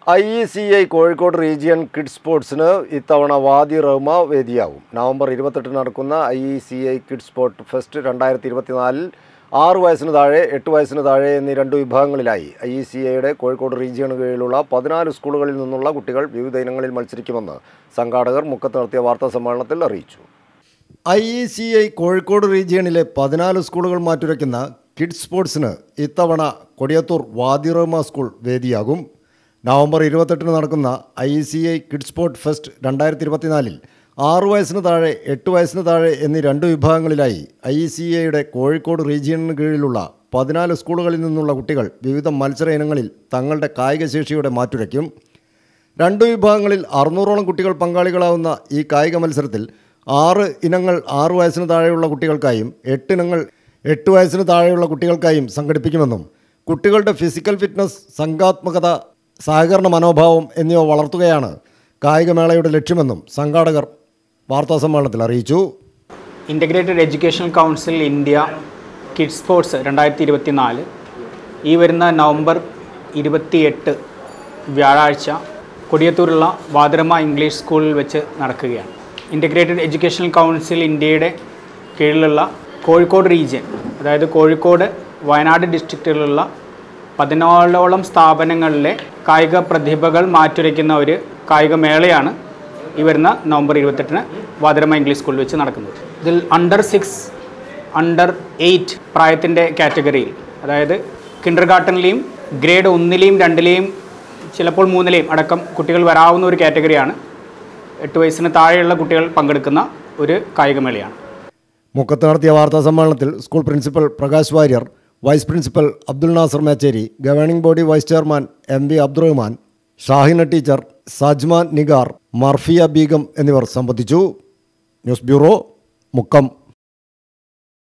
IECI Kozhikode region kids സ്പോർട്സിന് ഇത്തവണ വാദി Rahma വേദിയാവും. November 28 നടക്കുന്ന IECI കിഡ്സ് സ്പോർട്ട് ഫെസ്റ്റ് 2024 6 വയസ്സിന് താഴെ 8 വയസ്സിന് താഴെ എന്നീ രണ്ട് വിഭാഗങ്ങളിലായി IECIയുടെ കോഴിക്കോട് റീജിയന് കീഴിലുള്ള 14 സ്കൂളുകളിൽ നിന്നുള്ള കുട്ടികൾ വിവിധ ഇനങ്ങളിൽ മത്സരിക്കുമെന്ന് സംഘാടകർ മുക്കത്ത് നടത്തിയ വാർത്താ സമ്മേളനത്തിൽ അറിയിച്ചു. IECI കോഴിക്കോട് റീജിയണിലെ 14 സ്കൂളുകൾ മാറ്റുരയ്ക്കുന്ന കിഡ്സ് സ്പോർട്സിന് ഇത്തവണ കൊടിയത്തൂർ വാദി റഹ്മ സ്കൂൾ വേദിയാകും. നവംബർ 28 നടക്കുന്ന IECI കിഡ്സ് സ്പോർട്ട് ഫെസ്റ്റ് 2024 6 വയസ്സിന് താഴെ 8 വയസ്സിന് താഴെ എന്നീ രണ്ട് വിഭാഗങ്ങളിലായി IECIയുടെ കോഴിക്കോട് റീജിയണിന് കീഴിലുള്ള 14 സ്കൂളുകളിൽ നിന്നുള്ള കുട്ടികൾ വിവിധ മത്സര ഇനങ്ങളിൽ തങ്ങളുടെ കായികശേഷിയോടെ മാറ്റുരയ്ക്കും. രണ്ട് വിഭാഗങ്ങളിൽ 600ഓളം കുട്ടികൾ പങ്കാളികളാവുന്ന ഈ കായിക മത്സരത്തിൽ 6 ഇനങ്ങൾ 6 വയസ്സിന് താഴെയുള്ള കുട്ടികൾക്കായും 8 ഇനങ്ങൾ 8 വയസ്സിന് താഴെയുള്ള കുട്ടികൾക്കായും സംഘടിപ്പിക്കുമെന്നും കുട്ടികളുടെ ഫിസിക്കൽ ഫിറ്റ്നസ്, സംഘാത്മകത, സഹകരണ മനോഭാവം എന്നിവ വളർത്തുകയാണ് കായികമേളയുടെ ലക്ഷ്യമെന്നും സംഘാടകർ വാർത്താസമ്മേളനത്തിൽ അറിയിച്ചു. Integrated education council India kids sports 2024 ഈ വരുന്ന നവംബർ 28 വ്യാഴാഴ്ച കൊടിയത്തൂരുള്ള വാദി റഹ്മ ഇംഗ്ലീഷ് സ്കൂളിൽ വെച്ച് നടക്കുകയാണ്. ഇൻ്റഗ്രേറ്റഡ് എഡ്യൂക്കേഷൻ കൗൺസിൽ ഇന്ത്യയുടെ കീഴിലുള്ള കോഴിക്കോട് റീജിയൻ, അതായത് കോഴിക്കോട്, വയനാട് ഡിസ്ട്രിക്റ്റുകളിലുള്ള 14ഓളം സ്ഥാപനങ്ങളിലെ കായിക പ്രതിഭകൾ മാറ്റുരയ്ക്കുന്ന ഒരു കായിക മേളയാണ് ഈ വരുന്ന നവംബർ 28 വാദി റഹ്മ ഇംഗ്ലീഷ് സ്കൂളിൽ വെച്ച് നടക്കുന്നത്. ഇതിൽ അണ്ടർ 6, അണ്ടർ 8 പ്രായത്തിൻ്റെ കാറ്റഗറിയിൽ, അതായത് കിൻഡർ ഗാർട്ടനിലെയും ഗ്രേഡ് 1ലെയും 2ലെയും ചിലപ്പോൾ 3ലെയും അടക്കം കുട്ടികൾ വരാവുന്ന ഒരു കാറ്റഗറിയാണ്. 8 വയസ്സിന് താഴെയുള്ള കുട്ടികൾ പങ്കെടുക്കുന്ന ഒരു കായികമേളയാണ്. മുക്കത്ത് നടത്തിയ വാർത്താ സമ്മേളനത്തിൽ school principal Prakash Warrier, vice principal Abdul Nasser Mecheri, governing body vice chairman MV Abdurahman, Shahina teacher, Sajman Nigar, Marfiya Begum എന്നിവർ സംബന്ധിച്ചു. News bureau, Mukkam.